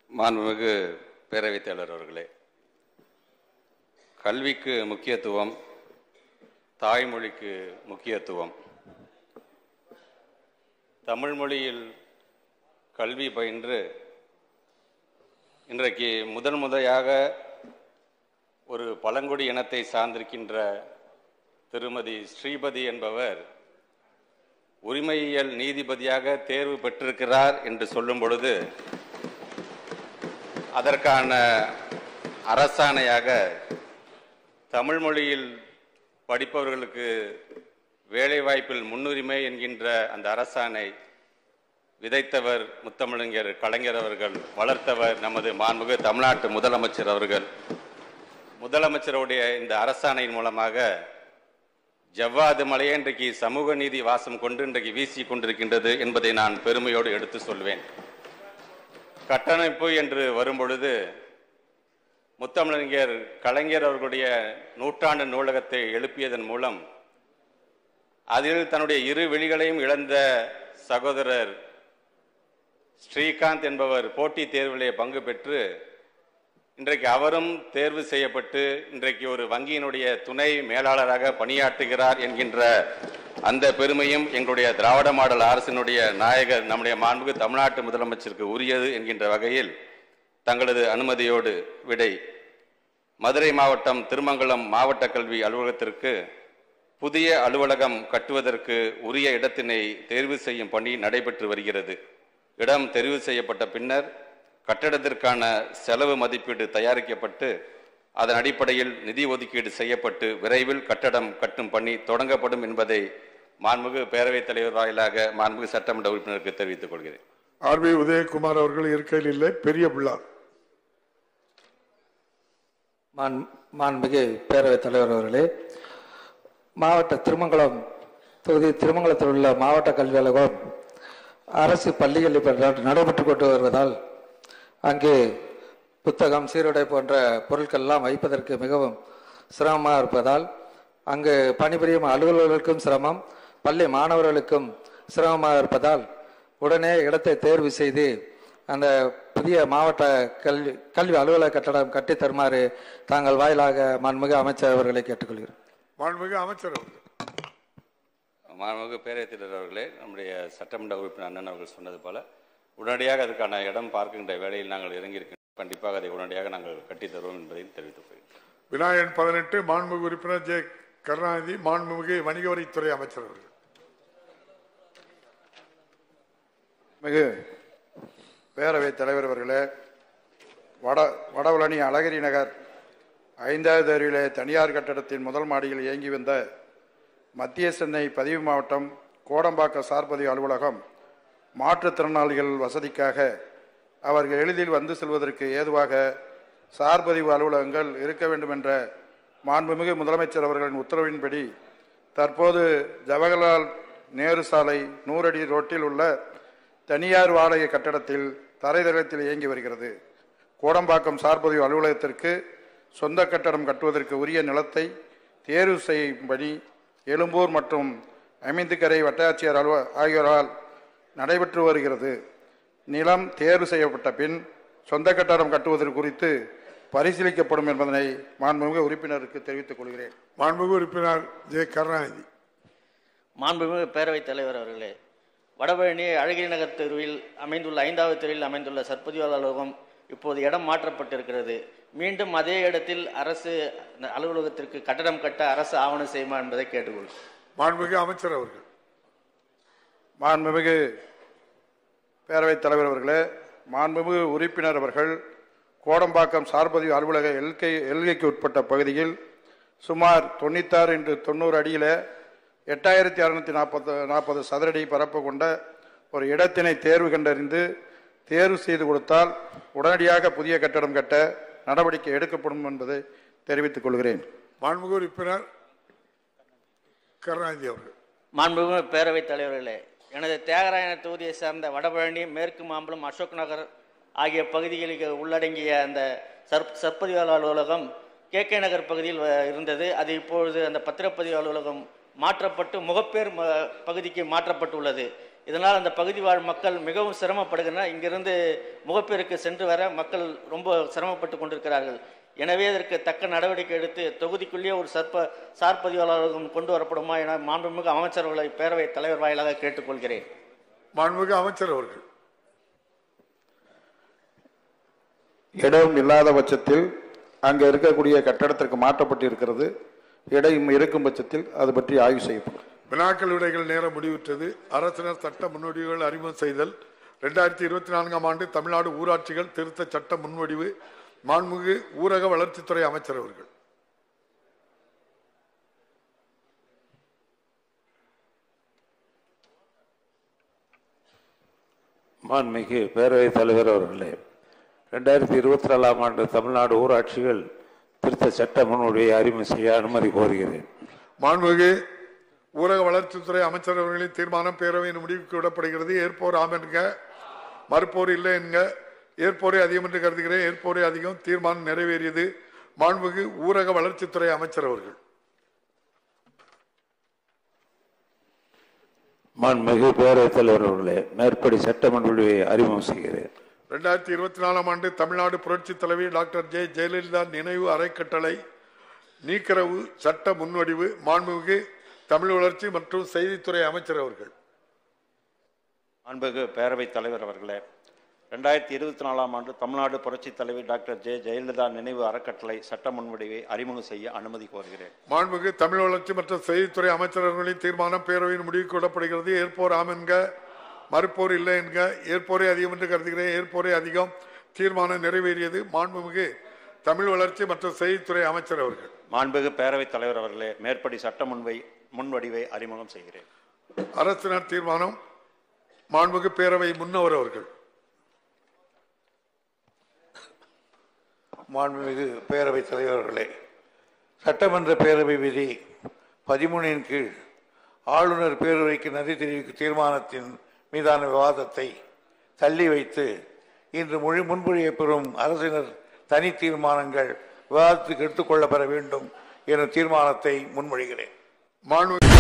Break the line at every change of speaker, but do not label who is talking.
மாண்புமிகு பேரவைத் தலைவர் அவர்களே, கல்விக்கு முக்கியத்துவம், தாய்மொழிக்கு முக்கியத்துவம். தமிழ் மொழியில் கல்வி பயின்று இன்றைக்கு முதன்முறையாக ஒரு பழங்குடி இனத்தை சார்ந்திருக்கின்ற திருமதி ஸ்ரீபதி என்பவர் உரிமையியல் நீதிபதியாக தேர்வு பெற்றிருக்கிறார் என்று சொல்லும் பொழுது அதற்கான அரசாணையாக தமிழ் மொழியில் படிப்பவர்களுக்கு வேலைவாய்ப்பில் முன்னுரிமை என்கின்ற அந்த அரசாணை விதைத்தவர் முத்தமிழறிஞர் கலைஞர் அவர்கள், வளர்த்தவர் நமது மாண்புமிகு தமிழ்நாட்டு முதலமைச்சர் அவர்கள். முதலமைச்சருடைய இந்த அரசாணையின் மூலமாக ஜவ்வாது மலையே இன்றைக்கு சமூக நீதி வாசம் கொண்டு இன்றைக்கு வீசி கொண்டிருக்கின்றது என்பதை நான் பெருமையோடு எடுத்து சொல்வேன். கட்டமைப்பு என்று வரும்பொழுது முத்தமிழறிஞர் கலைஞர் அவர்களுடைய நூற்றாண்டு நூலகத்தை எழுப்பியதன் மூலம் அதில் தன்னுடைய இரு விழிகளையும் இழந்த சகோதரர் ஸ்ரீகாந்த் என்பவர் போட்டித் தேர்விலே பங்கு பெற்று இன்றைக்கு அவரும் தேர்வு செய்யப்பட்டு இன்றைக்கு ஒரு வங்கியினுடைய துணை மேலாளராக பணியாற்றுகிறார் என்கின்ற அந்த பெருமையும் எங்களுடைய திராவிட மாடல் அரசினுடைய நாயகர் நம்முடைய மாண்புமிகு தமிழ்நாட்டு முதலமைச்சருக்கு உரியது என்கின்ற வகையில் தங்களது அனுமதியோடு விடை. மதுரை மாவட்டம் திருமங்கலம் மாவட்ட கல்வி அலுவலகத்திற்கு புதிய அலுவலகம் கட்டுவதற்கு உரிய இடத்தினை தேர்வு செய்யும் பணி நடைபெற்று வருகிறது. இடம் தெரிவு செய்யப்பட்ட பின்னர் கட்டடத்திற்கான செலவு மதிப்பீடு தயாரிக்கப்பட்டு அதன் அடிப்படையில் நிதி ஒதுக்கீடு செய்யப்பட்டு விரைவில் கட்டடம் கட்டும் பணி தொடங்கப்படும் என்பதை மாண்புமிகு பேரவைத் தலைவர் வாயிலாக மாண்புமிகு சட்டமன்ற உறுப்பினருக்கு தெரிவித்துக் கொள்கிறேன்.
ஆர்.பி. உதயகுமார் அவர்கள் இருக்கையில் இல்லை. பெரிய பிள்ளார்.
மாண்புமிகு பேரவைத் தலைவர் அவர்களே, மாவட்ட திருமங்கலம் தொகுதி திருமங்கலத்தில் உள்ள மாவட்ட கல்வி அலுவலகம் அரசு பள்ளிகளில் நடைபெற்றுக் கொண்டு வருவதால் அங்கே புத்தகம், சீருடை போன்ற பொருட்கள் எல்லாம் வைப்பதற்கு மிகவும் சிரமமாக இருப்பதால் அங்கு பணிபுரியும் அலுவலர்களுக்கும் சிரமம், பள்ளி மாணவர்களுக்கும் சிரமமாக இருப்பதால் உடனே இடத்தை தேர்வு செய்து அந்த புதிய மாவட்ட கல்வி அலுவலக கட்டடம் கட்டி தருமாறு தாங்கள் வாயிலாக மாண்புமிகு அமைச்சர் அவர்களை கேட்டுக்கொள்கிறேன்.
மாண்புமிகு அமைச்சர் அவர்கள்.
மாண்புமிகு பேரவைத் தலைவர் அவர்களே, நம்முடைய சட்டமன்ற உறுப்பினர் அண்ணன் அவர்கள் சொன்னது போல உடனடியாக அதுக்கான இடம் பார்க்கின்ற வேலையில் நாங்கள் இறங்கியிருக்கிறோம். கண்டிப்பாக அதை உடனடியாக நாங்கள் கட்டித் தருவோம் என்பதையும் தெரிவித்துக் கொள்கிறேன்.
விநாயகன் 18 மாண்புமிகு உறுப்பினர் ஜே கருணாநிதி மாண்புமிகு வணிக வரித்துறை அமைச்சர் அவர்கள்.
மிகு பேரவைத் தலைவர் அவர்களே, வடபழனி அழகிரி நகர் 5வது தெருவிலே தனியார் கட்டடத்தின் முதல் மாடியில் இயங்கி வந்த மத்திய சென்னை பதிவு மாவட்டம் கோடம்பாக்கம் சார்பதிவு அலுவலகம் மாற்றுத்திறனாளிகள் வசதிக்காக அவர்கள் எளிதில் வந்து செல்வதற்கு ஏதுவாக சார்பதிவு அலுவலகங்கள் இருக்க வேண்டும் என்ற மாண்புமிகு முதலமைச்சர் அவர்களின் உத்தரவின்படி தற்போது ஜவஹர்லால் நேரு சாலை 100 அடி ரோட்டில் உள்ள தனியார் வாடகை கட்டடத்தில் தரைதளத்தில் இயங்கி வருகிறது. கோடம்பாக்கம் சார்பதிவு அலுவலகத்திற்கு சொந்த கட்டடம் கட்டுவதற்கு உரிய நிலத்தை தேர்வு செய்யும்படி எழும்பூர் மற்றும் அமைந்துக்கரை வட்டாட்சியர் ஆகியோரால் நடைபெற்று வருகிறது. நிலம் தேர்வு செய்யப்பட்ட பின் சொந்த கட்டடம் கட்டுவதற்கு குறித்து பரிசீலிக்கப்படும் என்பதனை மாண்புமிகு உறுப்பினருக்கு தெரிவித்துக் கொள்கிறேன்.
மாண்புமிகு உறுப்பினர் ஜே கருணாநிதி.
மாண்புமிகு பேரவைத் தலைவர் அவர்களே, வடபழனி அழகிரி நகர் தெருவில் அமைந்துள்ள 5வது தெருவில் அமைந்துள்ள சற்பதிவு அலுவலகம் இப்போது இடம் மாற்றப்பட்டிருக்கிறது. மீண்டும் அதே இடத்தில் அரசு அலுவலகத்திற்கு கட்டடம் கட்ட அரசு ஆவணம் செய்யுமா என்பதை கேட்டுக்கொள்கிறேன்.
மாண்புமிகு அமைச்சர் அவர்கள்.
மாண்புமிகு பேரவைத் தலைவர் அவர்களே, மாண்புமிகு உறுப்பினர் அவர்கள் கோடம்பாக்கம் சார்பதிவு அலுவலக எல்கைக்கு உட்பட்ட பகுதியில் சுமார் 96x90 அடியில் 8640 சதுரடி பரப்பு கொண்ட ஒரு இடத்தினை தேர்வு கண்டறிந்து தேர்வு செய்து கொடுத்தால் உடனடியாக புதிய கட்டடம் கட்ட நடவடிக்கை எடுக்கப்படும் என்பதை தெரிவித்துக் கொள்கிறேன்.
மாண்புமிகு உறுப்பினர் கருணாநிதி அவர்கள்.
மாண்புமிகு பேரவைத் தலைவர்களே, எனது தியாகராயன தொகுதியை சார்ந்த வடபழனி, மேற்கு மாம்பலம், அசோக் நகர் ஆகிய பகுதிகளுக்கு உள்ளடங்கிய அந்த சற்பதிவு அலுவலகம் KK நகர் பகுதியில் இருந்தது. அது இப்பொழுது அந்த பத்திரப்பதிவு அலுவலகம் மாற்றப்பட்டு முகப்பேர் பகுதிக்கு மாற்றப்பட்டுள்ளது. இதனால் அந்த பகுதி வாழ் மக்கள் மிகவும் சிரமப்படுகின்றனர். இங்கிருந்து முகப்பேருக்கு சென்று வர மக்கள் ரொம்ப சிரமப்பட்டு கொண்டிருக்கிறார்கள். எனவே இதற்கு தக்க நடவடிக்கை எடுத்து தொகுதிக்குள்ளேயே ஒரு சார் பதிவாளர்களும் கொண்டு வரப்படுமா என மாண்புமிகு அமைச்சர்களை பேரவைத் தலைவர் வாயிலாக கேட்டுக்கொள்கிறேன்.
மாண்புமிகு அமைச்சர் அவர்கள்.
இடம் இல்லாத பட்சத்தில் அங்கே இருக்கக்கூடிய கட்டடத்திற்கு மாற்றப்பட்டு இருக்கிறது. இடம் இருக்கும் பட்சத்தில் அது பற்றி ஆய்வு செய்யப்படும்.
வினாக்கள் விடைகள் நேரம் முடிவுற்றது. அரசினர் சட்ட முன்வடிவுகள் அறிமுகம் செய்தல். 2024ஆம் ஆண்டு தமிழ்நாடு ஊராட்சிகள் திருத்த சட்ட முன்வடிவு. மாண்புமிகு ஊரக வளர்ச்சித்துறை அமைச்சர் அவர்கள்.
மாண்புமிகு பேரவைத் தலைவர் அவர்களே, 2024ஆம் ஆண்டு தமிழ்நாடு ஊராட்சிகள் திருத்த சட்ட முன்வடிவை அறிமுகம் செய்ய அனுமதி கோருகிறேன்.
மாண்புமிகு ஊரக வளர்ச்சித்துறை அமைச்சர் அவர்களின் தீர்மானம் பேரவையின் முடிவுக்கு விடப்படுகிறது. ஏற்போர் ஆம் என்க, மறுப்போர் இல்லை என்க. ஏற்போரே அதிகம் என்று கருதுகிறேன். ஏற்போரே அதிகம். தீர்மானம் நிறைவேறியது. மாண்புமிகு ஊரக வளர்ச்சித்துறை அமைச்சர் அவர்கள்.
மாண்புமிகு பேரவைத் தலைவர் அவர்களே, மேற்படி சட்ட முன்வடிவை அறிமுகம் செய்கிறேன்.
2024ஆம் ஆண்டு தமிழ்நாடு புரட்சி தலைவி டாக்டர் ஜெ ஜெயலலிதா நினைவு அறக்கட்டளை நீக்கரவு சட்ட முன்வடிவு. மாண்புமிகு தமிழ் வளர்ச்சி மற்றும் செய்தித்துறை அமைச்சர் அவர்கள்.
மாண்புமிகு பேரவைத் தலைவர் அவர்களே, 2024ஆம் ஆண்டு தமிழ்நாடு புரட்சி தலைவி டாக்டர் ஜெ ஜெயலலிதா நினைவு அறக்கட்டளை சட்ட முன்வடிவை அறிமுகம் செய்ய அனுமதி கோருகிறேன்.
மாண்புமிகு தமிழ் வளர்ச்சி மற்றும் செய்தித்துறை அமைச்சர் அவர்களின் தீர்மானம் பேரவையின் முடிவுக்கு விடப்படுகிறது. ஏற்போர் ஆம் என்க, மறுப்போர் இல்லை என்க. ஏற்போரே அதிகம் என்று கருதுகிறேன். ஏற்போரே அதிகம். தீர்மானம் நிறைவேறியது. மாண்புமிகு தமிழ் வளர்ச்சி மற்றும் செய்தித்துறை அமைச்சர் அவர்கள்.
மாண்புமிகு பேரவைத் தலைவர் அவர்களே, மேற்படி சட்ட முன்வடிவை அறிமுகம் செய்கிறேன்.
அரசினர் தீர்மானம். மாண்புமிகு பேரவை முன்னவர் அவர்கள்.
மாண்புமிகு பேரவைத் தலைவர்களே, சட்டமன்ற பேரவை விதி 13 கீழ் ஆளுநர் பேரவைக்கு நன்றி தெரிவிக்கும் தீர்மானத்தின் மீதான விவாதத்தை தள்ளி வைத்து இன்று முன்மொழிய பெறும் அரசினர் தனி தீர்மானங்கள் விவாதத்துக்கு எடுத்துக்கொள்ளப்பெற வேண்டும் எனும் தீர்மானத்தை முன்மொழிகிறேன்.
மாண்புமிகு